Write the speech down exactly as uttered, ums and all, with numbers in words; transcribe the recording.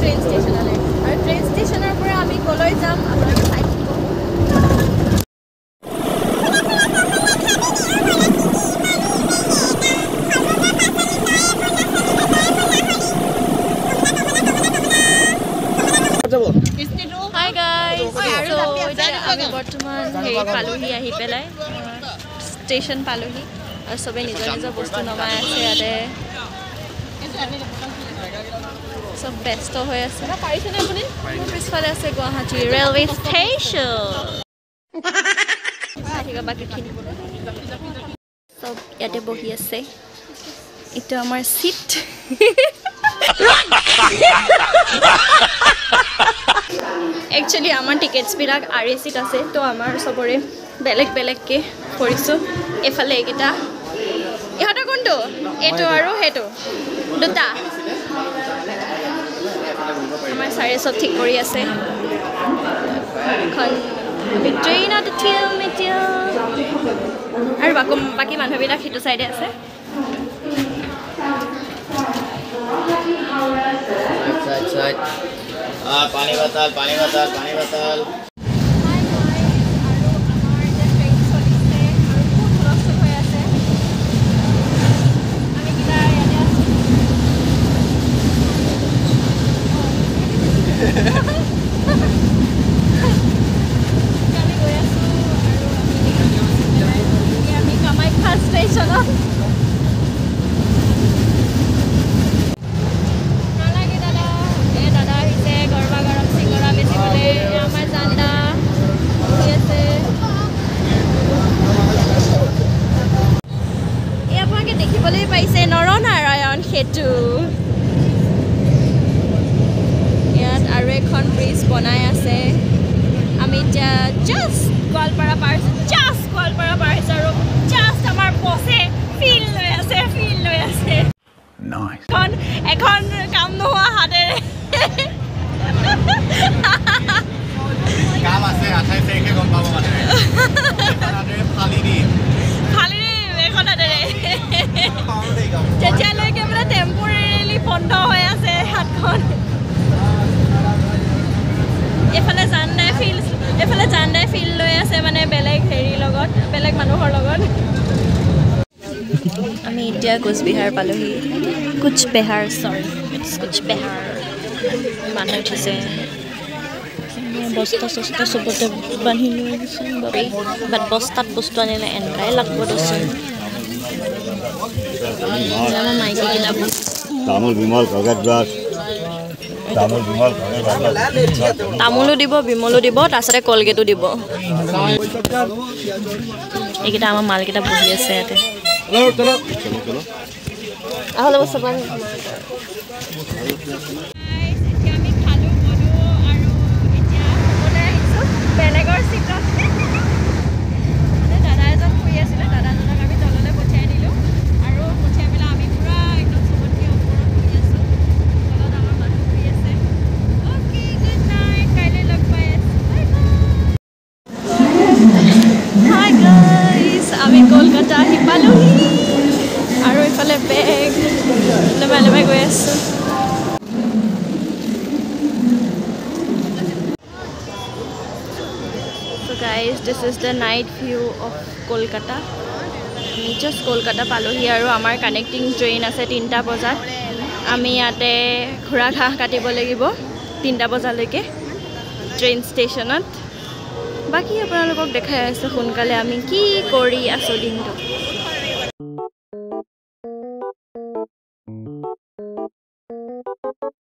Train ষ্টেচনলৈ আৰু train ষ্টেচনৰ পৰা আমি কলৈ যাম আপোনালোকে চাই থাকিব Hi guys, so আমি বৰ্তমান হেৰি পালোহি আহি পেলাই ষ্টেচন পালোহি আৰু সবে নিজৰ নিজৰ বস্তু নমাই আছে ইয়াতে সব ব্যস্ত হৈ আছে পাৰিছেনে আপুনি পিছফালে আছে গুৱাহাটী ৰেলৱে ষ্টেচন বাকীখিনি সব ইয়াতে বহি আছে এইটো আমাৰ seat Actually, our tickets are R A C আছে তো আমাৰ সবৰে বেলেগ বেলেগকে কৰিছো এফালে এটা ইহটা কোনটো এটো আৰু হেটো দুটা আমাৰ সাৰে সব ঠিক কৰি আছে এখন ট্ৰেইনত উঠিম এতিয়া আৰু বাকি বাকি মানুহবিলাক হেটো সাইডে আছে Side, side. Ah, pani batal, pani batal, pani batal. Hetu ইয়াত আৰু এখন ব্ৰিজ বনাই আছে আমি just গোৱালপাৰা পাৰ just গোৱালপাৰা পাৰ আৰু just আমাৰ বসে ফিল লৈ আছে ফিল লৈ আছে নাইস এখন এখন কাম নোহোৱা হাতে কাম আছে আঠাই তাৰিখে গম পাব মানে এখনতে ফালি দি ফালি দি এখনতে তেতিয়ালৈকে মানে টেম্পৰেৰিলি বন্ধ হৈ আছে হাতখন এফালে জানদাই ফিল এফালে জানদাই ফিল লৈ আছে মানে বেলেগ হেৰি লগত বেলেগ মানুহৰ লগত আমি এতিয়া কোচবিহাৰ পালোহি কোচবিহাৰ সৰি ইটস কোচবিহাৰ মানুহ উঠিছে বস্তা চস্তা চবতে বান্ধি লৈ গৈছে বাট বস্তাত বস্তু আনিলে এনেকাই লাগব দেচোন তামোল বিমল কাগজ ব্ৰাছ তামোল বিমল কাগজ তামোলো দিব বিমলো দিব তাৰছতে কলগেটো দিব এইকেইটা আমাৰ মালকেইটা বহি আছে ইয়াতে আহলে বসবান বেলেগৰ চিটত দাদা এজন শুই আছিলে দাদাজনক আমি তললৈ পঠিয়াই দিলোঁ আৰু পঠিয়াই পেলাই আমি পুৰা একদম চবতকৈ ওপৰত শুই আছোঁ তলত আমাৰ মানুহ শুই আছে অ'কে গুড নাইট কাইলৈ লগ পাই আছোঁ হাই গাইজ আমি কলকাতা আহি পালোহি আৰু এইফালে বেগ লেমাই লেমাই গৈ আছোঁ Guys, this is the night view of Kolkata. We just Kolkata palohi aru amar connecting train ase tinta bajat. Ami yate khura kha katibo lagibo tinta bajaloike train stationot. Baki apnalokok dekhai ase sonkale ami ki kori aso dinto.